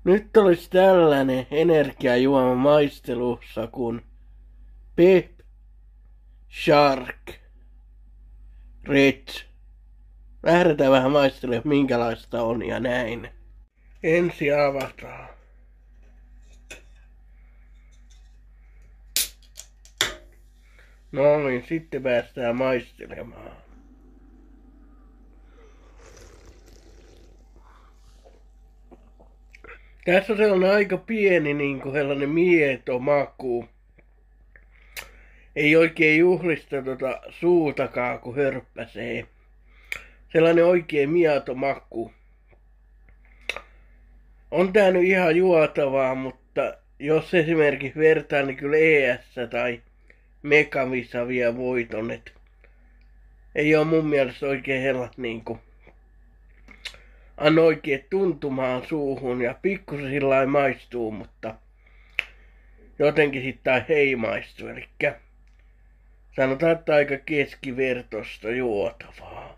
Nyt olisi tällainen energiajuoma maistelussa kuin Pep Shark Red. Lähdetään vähän maistelemaan minkälaista on ja näin. Ensi avataan. No niin, sitten päästään maistelemaan. Tässä on sellainen aika pieni sellainen mieto maku. Ei oikein juhlista suutakaan, kun hörppäsee. Sellainen oikein mieto maku. On tää nyt ihan juotavaa, mutta jos esimerkiksi vertaa, niin kyllä ES tai Megavisa vie voiton. Et ei oo mun mielestä oikein hellat anna oikein tuntumaan suuhun ja pikkusen sillä maistuu, mutta jotenkin sitten ei maistu. Elikkä sanotaan, että aika keskivertosta juotavaa.